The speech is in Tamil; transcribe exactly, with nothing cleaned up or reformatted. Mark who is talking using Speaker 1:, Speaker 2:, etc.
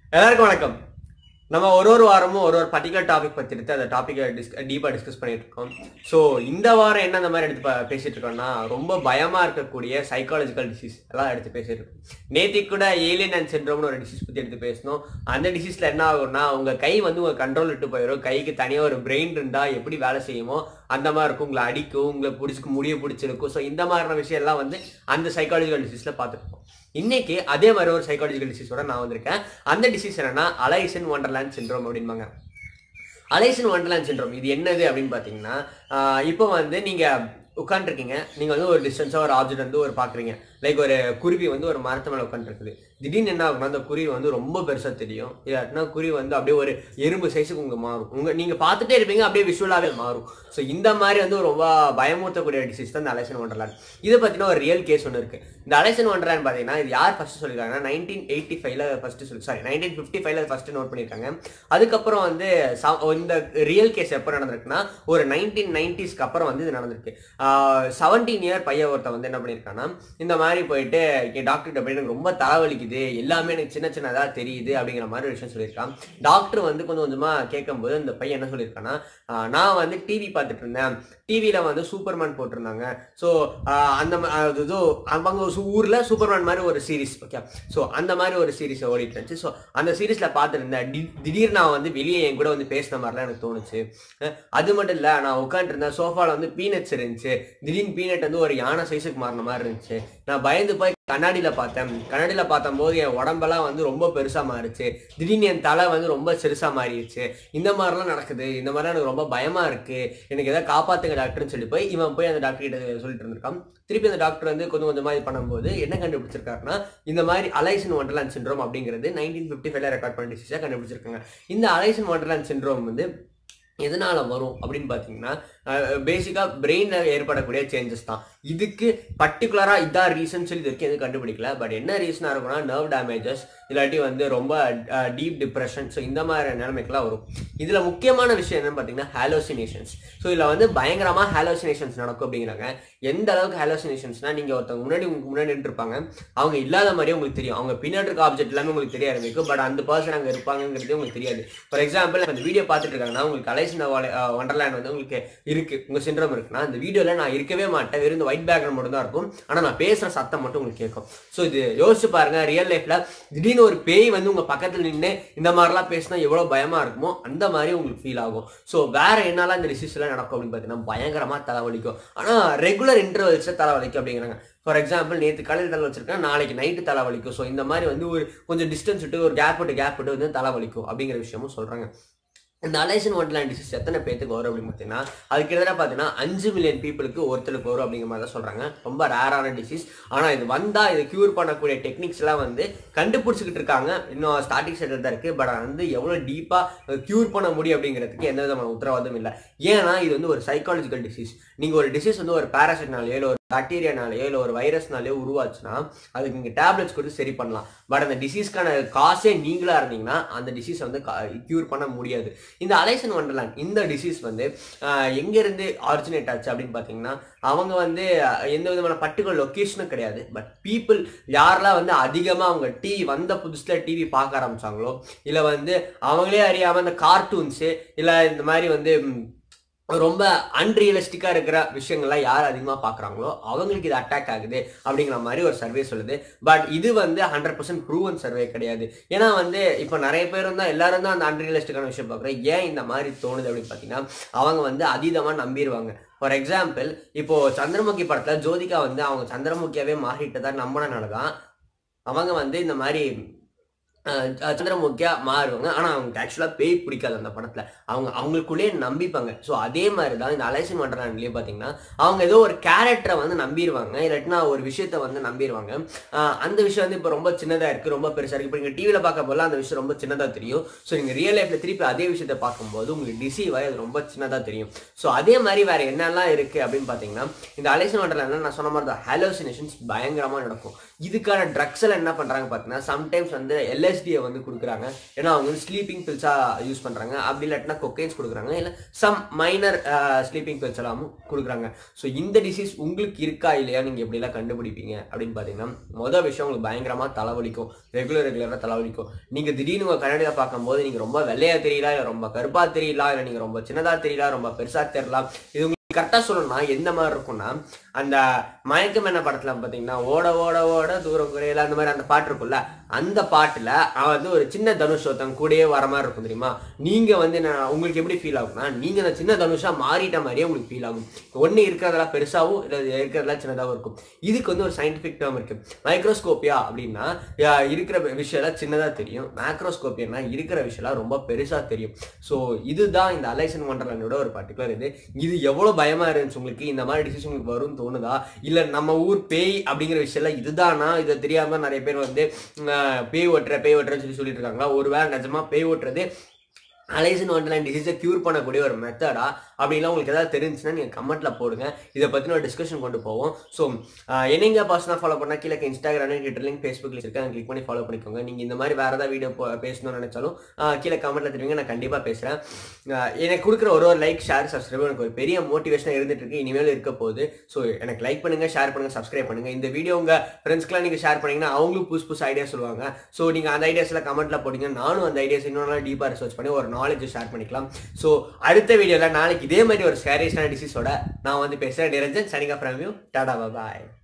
Speaker 1: எல்லாருக்கும் வணக்கம். நம்ம ஒரு ஒரு வாரமும் ஒரு ஒரு பர்டிகுலர் டாபிக் பற்றி எடுத்து அந்த டாப்பிக்கை டிஸ் டீப்பாக டிஸ்கஸ் பண்ணிட்டு இருக்கோம். ஸோ இந்த வாரம் என்ன அந்த மாதிரி எடுத்து பேசிட்டு இருக்கோம்னா, ரொம்ப பயமாக இருக்கக்கூடிய சைக்காலஜிக்கல் டிசீஸ் எல்லாம் எடுத்து பேசிட்டு இருக்கோம். நேற்றுக்கு கூட ஏலியன் அண்ட் சிண்ட்ரோம்னு ஒரு டிசீஸ் பற்றி எடுத்து பேசணும். அந்த டிசீஸில் என்ன ஆகும்னா, உங்கள் கை வந்து உங்கள் கண்ட்ரோல் விட்டு போயிடும். கைக்கு தனியாக ஒரு பிரெயின் இருந்தால் எப்படி வேலை செய்யுமோ அந்த மாதிரி இருக்கும். உங்களை அடிக்கும், உங்களை பிடிச்சிக்கும், முடிய பிடிச்சிருக்கும். ஸோ இந்த மாதிரியான விஷயம் எல்லாம் வந்து அந்த சைக்காலஜிக்கல் டிசீஸில் பார்த்துருக்கோம். இன்னைக்கு அதே மாதிரி ஒரு சைக்காலஜிக்கல் டிசீஸோட நான் வந்திருக்கேன். அந்த டிசீஸ் என்னன்னா அலைஸ் இன் வண்டர்லேண்ட் சிண்ட்ரோம் அப்படின்பாங்க. அலைஸ் இன் வண்டர்லேண்ட் சிண்ட்ரோம் இது என்னது அப்படின்னு பார்த்தீங்கன்னா, இப்போ வந்து நீங்கள் உட்காந்துருக்கீங்க, நீங்கள் வந்து ஒரு டிஸ்டன்ஸாக ஒரு ஆப்ஜெக்ட் வந்து ஒரு பார்க்குறீங்க. லைக் ஒரு குருவி வந்து ஒரு மரத்து மேலே உட்காந்துருக்குது. திடீர்னு என்ன ஆகும்னா, அந்த குருவி வந்து ரொம்ப பெருசாக தெரியும். இல்லாட்டினா குருவி வந்து அப்படியே ஒரு எறும்பு சைஸுக்கு உங்களுக்கு மாறும். உங்கள் நீங்கள் பார்த்துட்டே இருப்பீங்க, அப்படியே விஷுவலாகவே மாறும். ஸோ இந்த மாதிரி வந்து ரொம்ப பயமுறுத்தக்கூடிய டிசீஸ் தான் இந்த அலைஸ் இன் வண்டர்லேண்ட். இதை பற்றினா ஒரு ரியல் கேஸ் ஒன்று இருக்குது. இந்த அலைஸ் இன் வண்டர்லேண்ட் பார்த்தீங்கன்னா, இது யார் ஃபஸ்ட்டு சொல்லியிருக்காங்கன்னா, நைன்டீன் எயிட்டி ஃபைவ்ல ஃபஸ்ட்டு சொல்லி சாரி நைன்டீன் ஃபிஃப்டி ஃபைவ்ல ஃபஸ்ட்டு நோட் பண்ணியிருக்காங்க. அதுக்கப்புறம் வந்து இந்த ரியல் கேஸ் எப்போ நடந்திருக்குன்னா, ஒரு நைன்டீன் நைன்டிஸ்க்கு அப்புறம் வந்து இது நடந்திருக்கு. செவன்டீன் இயர் பையன் ஒருத்த வந்து என்ன பண்ணியிருக்காங்கன்னா, இந்த மாதிரி போயிட்டு டாக்டர்கிட்ட போய் எனக்கு ரொம்ப தலைவலிக்குது, எல்லாமே எனக்கு சின்ன சின்னதாக தெரியுது அப்படிங்கிற மாதிரி ஒரு விஷயம் சொல்லியிருக்கான். டாக்டர் வந்து கொஞ்சம் கொஞ்சமாக கேட்கும்போது அந்த பையன் என்ன சொல்லியிருக்கான்னா, நான் வந்து டிவி பார்த்துட்டு இருந்தேன், டிவியில் வந்து சூப்பர்மேன் போட்டிருந்தாங்க. ஸோ அந்த இதோ அவங்க ஊரில் சூப்பர்மேன் மாதிரி ஒரு சீரீஸ், ஓகே, ஸோ அந்த மாதிரி ஒரு சீரீஸ் ஓடிட்டு இருந்துச்சு. ஸோ அந்த சீரீஸில் பார்த்துருந்தேன். டி திடீர்னு நான் வந்து வெளியே என் கூட வந்து பேசின மாதிரிலாம் எனக்கு தோணுச்சு. அது மட்டும் இல்லை, நான் உட்காந்துருந்தேன், சோஃபாவில் வந்து பீனட்ஸ் இருந்துச்சு. திடீர்னு பீனட் வந்து ஒரு யானை சைஸுக்கு மாறின மாதிரி இருந்துச்சு. நான் பயந்து போய் கண்ணாடியில் பார்த்தேன். கண்ணாடியில் பார்த்தம்போது என் உடம்பெல்லாம் வந்து ரொம்ப பெருசாக மாறிச்சு. திடீர்னு என் தலை வந்து ரொம்ப சிறுசாக மாறிடுச்சு. இந்த மாதிரிலாம் நடக்குது, இந்த மாதிரிலாம் எனக்கு ரொம்ப பயமாக இருக்குது, எனக்கு எதாவது காப்பாற்றுங்க டாக்டர்னு சொல்லி போய் இவன் போய் அந்த டாக்டர் கிட்ட சொல்லிட்டு இருந்திருக்கான். திருப்பி அந்த டாக்டர் வந்து கொஞ்சம் கொஞ்சமாக இது பண்ணும்போது என்ன கண்டுபிடிச்சிருக்காருன்னா, இந்த மாதிரி அலைஸ் இன் வண்டர்லேண்ட் சிண்ட்ரோம் அப்படிங்கிறது நைன்டீன் ஃபிஃப்டி ஃபைவ்ல ரெக்கார்ட் பண்ண டிசீஸாக கண்டுபிடிச்சிருக்காங்க. இந்த அலைஸ் இன் வண்டர்லேண்ட் சிண்ட்ரோம் வந்து எதனால வரும் அப்படின்னு பார்த்தீங்கன்னா, பேசிக்காக பிரெயினில் ஏற்படக்கூடிய சேஞ்சஸ் தான். இதுக்கு பர்டிகுலராக இதான் ரீசன் சொல்லி இது வரைக்கும் எதுவும் கண்டுபிடிக்கல. பட் என்ன ரீசனாக இருக்குன்னா, நர்வ் டேமேஜஸ், இல்லாட்டி வந்து ரொம்ப டீப் டிப்ரெஷன், ஸோ இந்த மாதிரி நிலைமைக்கெல்லாம் வரும். இதில் முக்கியமான விஷயம் என்னன்னு பார்த்தீங்கன்னா, ஹாலோசினேஷன்ஸ். ஸோ இதில் வந்து பயங்கரமாக ஹாலோசினேஷன்ஸ் நடக்கும் அப்படிங்கிறாங்க. எந்த அளவுக்கு ஹாலோசினேஷன்ஸ்னால், நீங்கள் ஒருத்தவங்க முன்னாடி உங்களுக்கு முன்னாடி இருப்பாங்க, அவங்க இல்லாத மாதிரியே உங்களுக்கு தெரியும். அவங்க பின்னாடி இருக்க ஆப்ஜெக்ட் எல்லாமே உங்களுக்கு தெரிய ஆரம்பிக்கும். பட் அந்த பர்சன் அங்கே இருப்பாங்கிறது உங்களுக்கு தெரியாது. ஃபார் எக்ஸாம்பிள், அந்த வீடியோ பார்த்துட்டு இருக்காங்கன்னா, உங்களுக்கு அலைஸ் இன் வண்டர்லேண்ட் வந்து உங்களுக்கு இருக்கு, உங்க சிண்ட்ரோம் இருக்குன்னா, இந்த வீடியோல நான் இருக்கவே மாட்டேன், வெறும் இந்த ஒயிட் பேக்ரவுண்ட் மட்டும் தான் இருக்கும், ஆனா நான் பேசுற சத்தம் மட்டும் உங்களுக்கு கேட்கும். ஸோ இது யோசிச்சு பாருங்க, ரியல் லைஃப்ல திடீர்னு ஒரு பேய் வந்து உங்க பக்கத்துல நின்று இந்த மாதிரிலாம் பேசினா எவ்வளவு பயமா இருக்குமோ அந்த மாதிரி உங்களுக்கு ஃபீல் ஆகும். ஸோ வேற என்னெல்லாம் இந்த டிசீஸ் எல்லாம் நடக்கும் அப்படின்னு பார்த்தீங்கன்னா, பயங்கரமா தலைவலிக்கும். ஆனா ரெகுலர் இன்டர்வல்ஸ்ல தலைவலிக்கும் அப்படிங்கிறாங்க. ஃபார் எக்ஸாம்பிள், நேற்று காலையில் தலை வச்சிருக்கேன், நாளைக்கு நைட்டு தலைவலிக்கும். ஸோ இந்த மாதிரி வந்து ஒரு கொஞ்சம் டிஸ்டன்ஸ் விட்டு ஒரு கேப் விட்டு கேப் விட்டு வந்து தலைவலிக்கும் அப்படிங்கிற விஷயமும் சொல்றாங்க. இந்த அலைஸ் இன் வண்டர்லேண்ட் டிசீஸ் எத்தனை பேருக்கு வரும் அப்படின்னு பார்த்தீங்கன்னா, அதுக்கு எதிராக பார்த்தீங்கன்னா அஞ்சு மில்லியன் பீப்புளுக்கு ஒருத்தருக்கு வரும் அப்படிங்கிற மாதிரி தான் சொல்கிறாங்க. ரொம்ப ரேரான டிசீஸ். ஆனால் இது வந்தால் இதை க்யூர் பண்ணக்கூடிய டெக்னிக்ஸ் எல்லாம் வந்து கண்டுபிடிச்சிக்கிட்டு இருக்காங்க. இன்னும் ஸ்டார்டிங் ஸ்டேஜில் தான் இருக்குது. பட் வந்து எவ்வளோ டீப்பாக க்யூர் பண்ண முடியும் அப்படிங்கிறதுக்கு எந்த விதமான உத்தரவாதம் இல்லை. ஏன்னா இது வந்து ஒரு சைக்காலஜிக்கல் டிசீஸ். நீங்கள் ஒரு டிசீஸ் வந்து ஒரு பேராசைட்னாலேயோ இல்லை ஒரு பாக்டீரியானாலேயோ இல்லை ஒரு வைரஸ்னாலேயோ உருவாச்சுன்னா அதுக்கு நீங்கள் டேப்லெட்ஸ் கொடுத்து சரி பண்ணலாம். பட் அந்த டிசீஸ்க்கான காசே நீங்களாக இருந்தீங்கன்னா அந்த டிசீஸ் வந்து க்யூர் பண்ண முடியாது. இந்த அலைஸ் இன் வண்டர்லேண்ட் இந்த டிசீஸ் வந்து எங்கேருந்து ஆரிஜினேட் ஆச்சு அப்படின்னு பார்த்தீங்கன்னா, அவங்க வந்து எந்த விதமான பர்டிகுலர் லொக்கேஷனும் கிடையாது. பட் பீப்புள் யாரெல்லாம் வந்து அதிகமாக அவங்க டிவி வந்த புதுசில் டிவி பார்க்க ஆரம்பிச்சாங்களோ, இல்லை வந்து அவங்களே அறியாமல் அந்த கார்ட்டூன்ஸு இல்லை இந்த மாதிரி வந்து ரொம்ப அன்ரியலிஸ்டிக்காக இருக்கிற விஷயங்கள்லாம் யார் அதிகமாக பார்க்குறாங்களோ அவங்களுக்கு இது அட்டாக் ஆகுது அப்படிங்கிற மாதிரி ஒரு சர்வே சொல்லுது. பட் இது வந்து ஹண்ட்ரட் பர்சன்ட் ப்ரூவன் சர்வே கிடையாது. ஏன்னா வந்து இப்போ நிறைய பேர் தான் எல்லாரும் தான் அந்த அன்ரியலிஸ்டிக்கான விஷயம் பார்க்குறேன். ஏன் இந்த மாதிரி தோணுது அப்படின்னு பார்த்தீங்கன்னா, அவங்க வந்து அதீதமாக நம்பிடுவாங்க. ஃபார் எக்ஸாம்பிள், இப்போ சந்திரமுகி படத்தில் ஜோதிகா வந்து அவங்க சந்திரமுகியாவே மாறிட்டு தான் நம்பினால தான் அவங்க வந்து இந்த மாதிரி சந்திரமுகியா மாறுவாங்க. ஆனால் அவங்களுக்கு ஆக்சுவலாக பேய் பிடிக்காது அந்த படத்தில், அவங்க அவங்களுக்குள்ளேயே நம்பிப்பாங்க. ஸோ அதே மாதிரி தான் இந்த அலைஸ் இன் வண்டர்லேண்ட்லேயே பார்த்தீங்கன்னா, அவங்க ஏதோ ஒரு கேரக்டரை வந்து நம்பிடுவாங்க, இல்லாட்டினா ஒரு விஷயத்தை வந்து நம்பிடுவாங்க. அந்த விஷயம் வந்து இப்போ ரொம்ப சின்னதாக இருக்குது, ரொம்ப பெருசாக இருக்குது. இப்போ நீங்கள் டிவியில் பார்க்க போல அந்த விஷயம் ரொம்ப சின்னதாக தெரியும். ஸோ நீங்கள் ரியல் லைஃப்பில் திருப்பி அதே விஷயத்தை பார்க்கும்போது உங்களுக்கு டிசீவ் ஆகி அது ரொம்ப சின்னதாக தெரியும். ஸோ அதே மாதிரி வேறு என்னெல்லாம் இருக்குது அப்படின்னு பார்த்தீங்கன்னா, இந்த அலைஸ் இன் வண்டர்லேண்ட்ல நான் சொன்ன மாதிரி தான் ஹாலோசினேஷன்ஸ் பயங்கரமாக நடக்கும். இதுக்கான ட்ரக்ஸ் எல்லாம் என்ன பண்ணுறாங்க பார்த்தீங்கன்னா, சம்டைம்ஸ் வந்து எல்எஸ்டி எல்எஸ்டியை வந்து கொடுக்குறாங்க. ஏன்னா அவங்க வந்து ஸ்லீப்பிங் பில்ஸாக யூஸ் பண்ணுறாங்க. அப்படி இல்லாட்டினா கொக்கைன்ஸ் கொடுக்குறாங்க, இல்லை சம் மைனர் ஸ்லீப்பிங் பில்ஸ் எல்லாமும் கொடுக்குறாங்க. ஸோ இந்த டிசீஸ் உங்களுக்கு இருக்கா இல்லையா, நீங்கள் எப்படிலாம் கண்டுபிடிப்பீங்க அப்படின்னு பார்த்தீங்கன்னா, மொதல் விஷயம் உங்களுக்கு பயங்கரமாக தலைவலிக்கும். ரெகுலர் ரெகுலராக தலைவலிக்கும். நீங்கள் திடீர்னு உங்கள் கண்ணாடியை பார்க்கும்போது நீங்கள் ரொம்ப வெள்ளையாக தெரியலாம், இல்லை ரொம்ப கருப்பாக தெரியலாம், இல்லை நீங்கள் ரொம்ப சின்னதாக தெரியலாம், ரொம்ப பெருசாக தெரியலாம். இது கரெக்டாக சொல்லணும்னா எந்த மாதிரி இருக்கும்னா, அந்த மயக்கம் என்ன படத்துல பார்த்தீங்கன்னா, ஓட ஓட ஓட தூரம் குறையில அந்த மாதிரி அந்த பாட்டு இருக்கும்ல, அந்த பாட்டுல வந்து ஒரு சின்ன தனுஷ் ஒருத்தங்க கூடயே வர மாதிரி இருக்கும் தெரியுமா. நீங்க வந்து உங்களுக்கு எப்படி ஃபீல் ஆகும்னா, நீங்க அந்த சின்ன தனுஷா மாறிட்ட மாதிரியே உங்களுக்கு ஃபீல் ஆகும். ஒன்று இருக்கிறதெல்லாம் பெருசாகவும் இல்லை இருக்கிறதெல்லாம் சின்னதாகவும் இருக்கும். இதுக்கு வந்து ஒரு சயின்டிஃபிக் டேர்ம் இருக்கு. மைக்ரோஸ்கோப்பியா அப்படின்னா இருக்கிற விஷயம்லாம் சின்னதாக தெரியும், மேக்ரோஸ்கோப்பியன்னா இருக்கிற விஷயம்லாம் ரொம்ப பெருசாக தெரியும். ஸோ இதுதான் இந்த அலைஸ் இன் வண்டர்லாண்டோட ஒரு பர்டிகுலர் இது. இது எவ்வளோ பயமா இருந்துச்சு உங்களுக்கு, இந்த மாதிரி டிசீஸ் உங்களுக்கு வரும்னு தோணுதா, இல்ல நம்ம ஊர் பேய் அப்படிங்கிற விஷயம் இதுதானா, இதை தெரியாம நிறைய பேர் வந்து பேய் ஓட்டுற பேய் ஓட்டுறன்னு சொல்லி சொல்லிட்டு இருக்காங்களா, ஒருவேளை நிஜமா பேய் ஓட்டுறது அலைஸ் இன் வண்டர்லாண்ட் டிசீஸை கியூர் பண்ணக்கூடிய ஒரு மெத்தடா அப்படிலாம் உங்களுக்கு ஏதாவது தெரிஞ்சுன்னா நீங்கள் கமெண்ட்டில் போடுங்க. இதை பற்றின ஒரு டிஸ்கஷன் கொண்டு போவோம். ஸோ என்னங்க பர்சனாக ஃபாலோ பண்ணால் கீழே இன்ஸ்டாகிராம், ட்விட்டர் லிங்க், ஃபேஸ்புக்கில் இருக்கேன், கிளிக் பண்ணி ஃபாலோ பண்ணிக்கோங்க. நீங்கள் இந்த மாதிரி வேறு ஏதாவது வீடியோ பேசணும்னு நினச்சாலும் கீழே கமெண்ட்டில் தெரிவிங்க, நான் கண்டிப்பாக பேசுகிறேன். எனக்கு கொடுக்குற ஒரு ஒரு லைக், ஷேர், சப்ஸ்கிரைப் எனக்கு ஒரு பெரிய மோட்டிவேஷனாக இருந்துட்டு இருக்கு, இனிமேல் இருக்க போகுது. ஸோ எனக்கு லைக் பண்ணுங்கள், ஷேர் பண்ணுங்கள், சப்ஸ்கிரைப் பண்ணுங்கள். இந்த வீடியோ உங்கள் ஃப்ரெண்ட்ஸ்க்குலாம் நீங்கள் ஷேர் பண்ணிங்கன்னா அவங்களும் புதுசு புதுசு ஐடியா சொல்லுவாங்க. ஸோ நீங்கள் அந்த ஐடியாஸில் கமெண்ட்டில் போட்டிங்க, நானும் அந்த ஐடியாஸ் இன்னொரு டீப்பாக ரிசர்ச் பண்ணி ஒரு நாலேஜ் ஷேர் பண்ணிக்கலாம். ஸோ அடுத்த வீடியோவில் நாளைக்கு இதே மாதிரி ஒரு ஸ்கேரியஸான டிசீஸோட நான் வந்து பேசுகிறேன். Niranjan, Sanika from you. Ta-ta, bye.